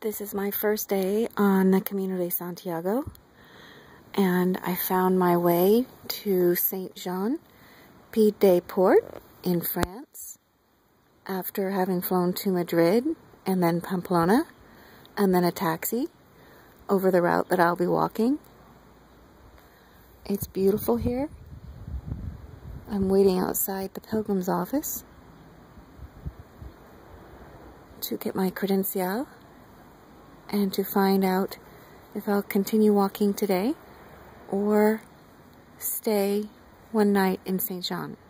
This is my first day on the Camino de Santiago, and I found my way to Saint Jean Pied de Port in France after having flown to Madrid and then Pamplona and then a taxi over the route that I'll be walking. It's beautiful here. I'm waiting outside the pilgrim's office to get my credencial and to find out if I'll continue walking today or stay one night in Saint Jean.